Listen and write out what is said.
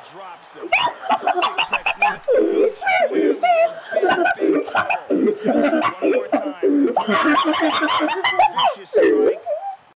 drops him. Perfect technique. He's clearly in big trouble. One more time. Vicious strike.